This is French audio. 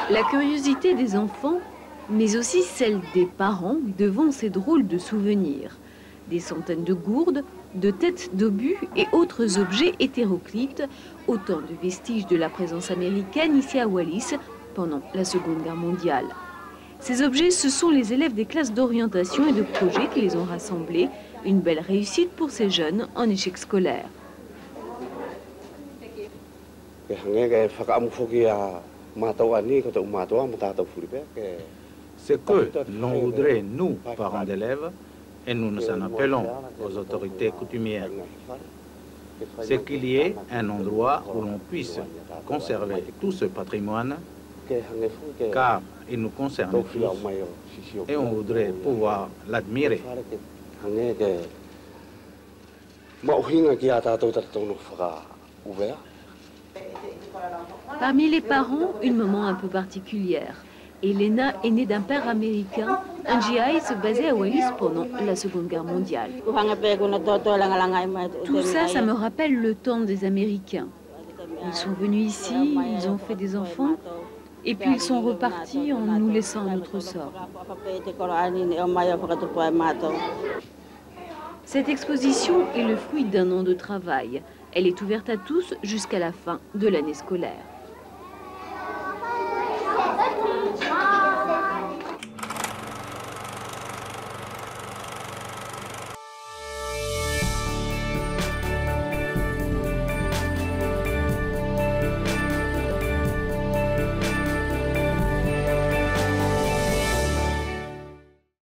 La curiosité des enfants, mais aussi celle des parents devant ces drôles de souvenirs. Des centaines de gourdes, de têtes d'obus et autres objets hétéroclites, autant de vestiges de la présence américaine ici à Wallis pendant la Seconde Guerre mondiale. Ces objets, ce sont les élèves des classes d'orientation et de projet qui les ont rassemblés. Une belle réussite pour ces jeunes en échec scolaire. Ce que l'on voudrait, nous, parents d'élèves, et nous nous en appelons aux autorités coutumières, c'est qu'il y ait un endroit où l'on puisse conserver tout ce patrimoine, car il nous concerne tous, et on voudrait pouvoir l'admirer. Parmi les parents, une maman un peu particulière. Elena est née d'un père américain, un GI se basait à Wallis pendant la Seconde Guerre mondiale. Tout ça, ça me rappelle le temps des Américains. Ils sont venus ici, ils ont fait des enfants, et puis ils sont repartis en nous laissant à notre sort. Cette exposition est le fruit d'un an de travail. Elle est ouverte à tous jusqu'à la fin de l'année scolaire.